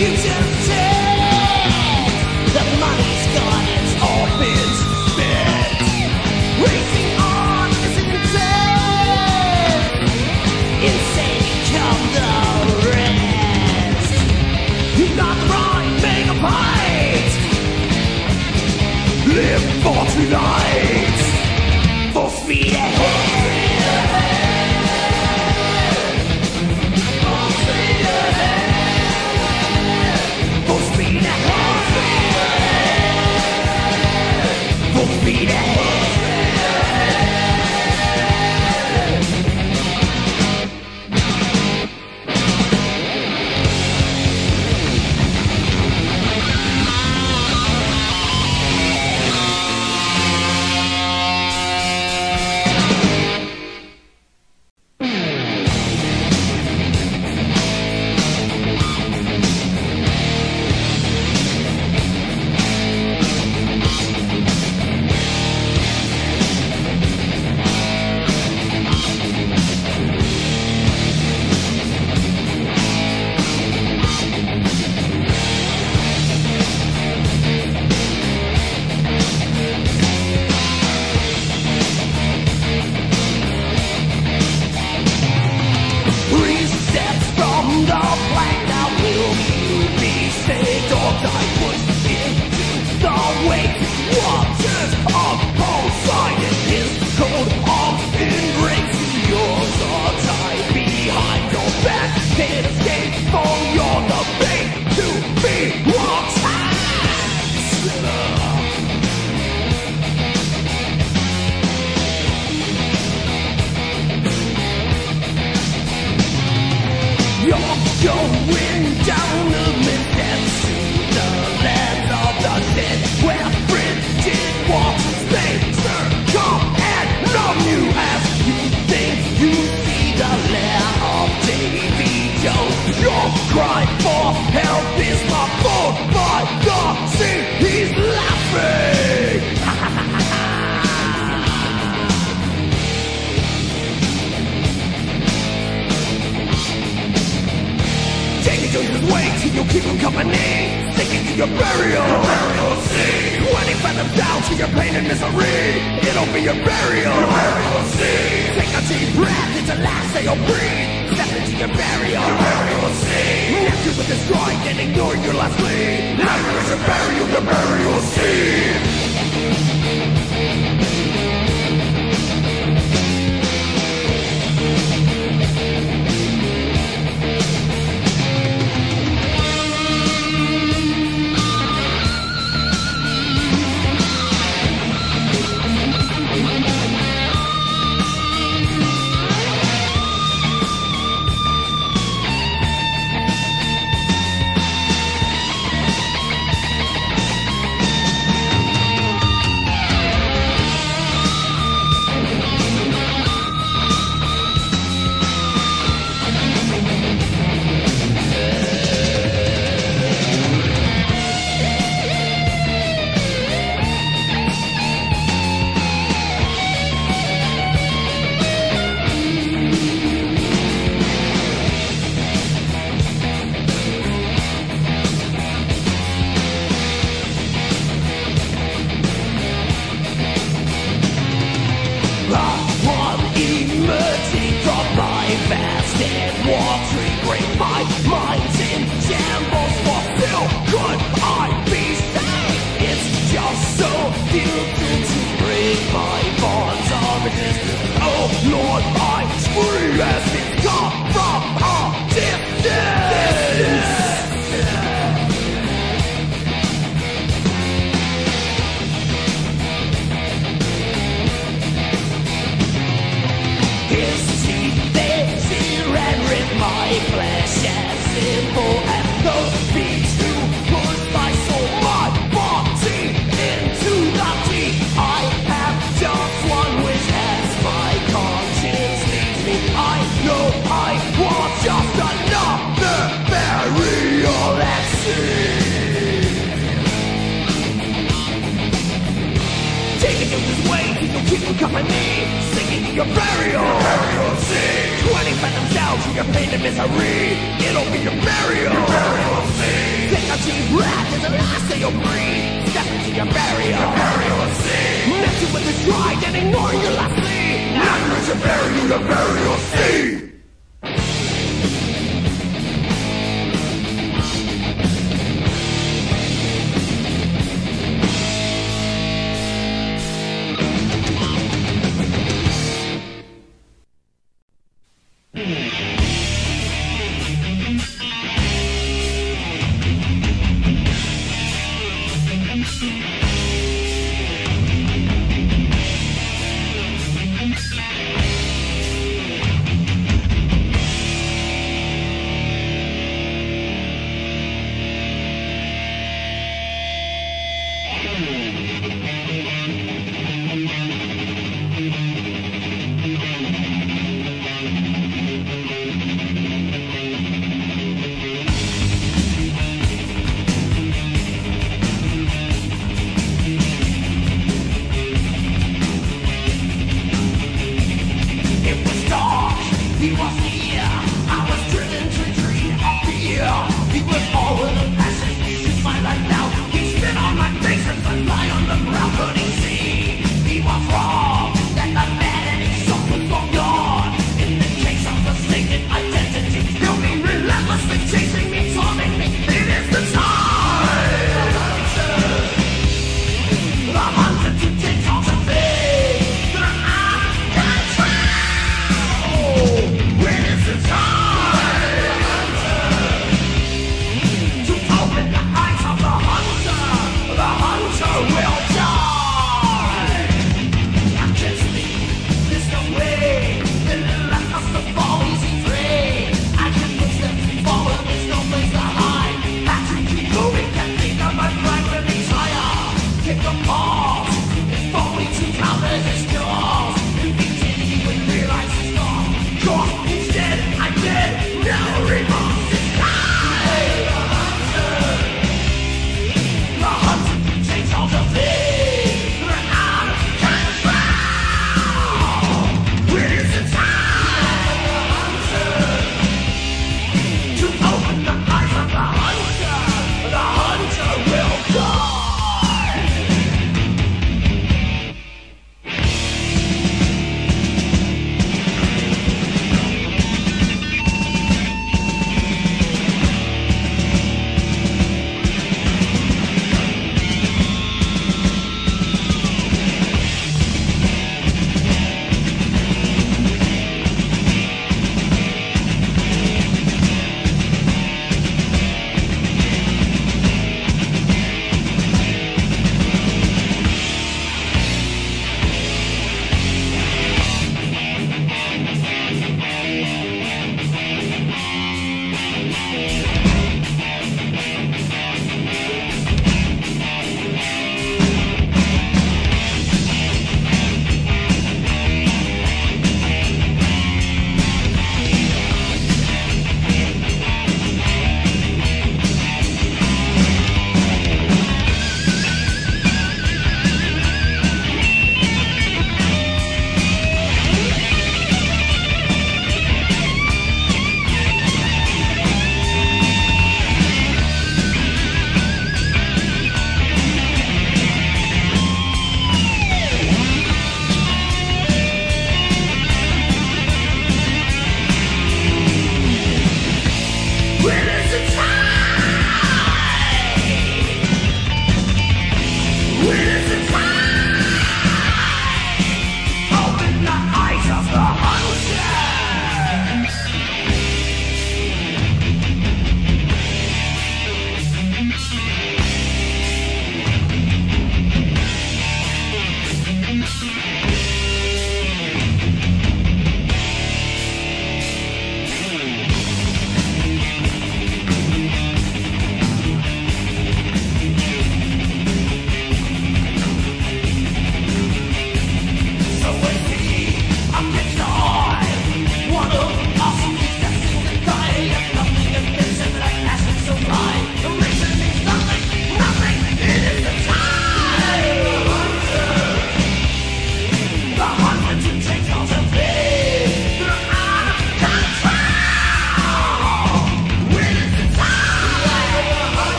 future's dead. The money's gone, it's all been spent. Racing on is intent. Insane become the rest. You got the right, make a fight. Live for tonight. Full speed ahead. Cry for help is my fault, my God, see, he's laughing. Take it to his way till you keep him company. Take it to your burial scene. 20 fathoms down to your pain and misery. It'll be your burial scene. Take a deep breath, it's the last day you'll breathe. Step into your burial scene. Left you with the strike and ignore your last lead. Now you're your burial scene. company, singing to your burial scene. 20 fathoms down to your pain and misery. It'll be your burial scene. Wrath is the last that you'll breathe. Step into your burial. Your burial at sea. Messing with the stride and ignoring your last plea. Now you're to bury you, your burial sea.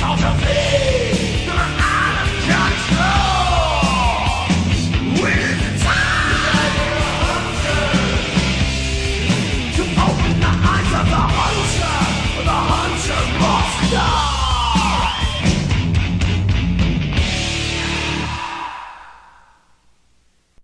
all to flee. They're out of control. When is the time to open the eyes of the hunter must die.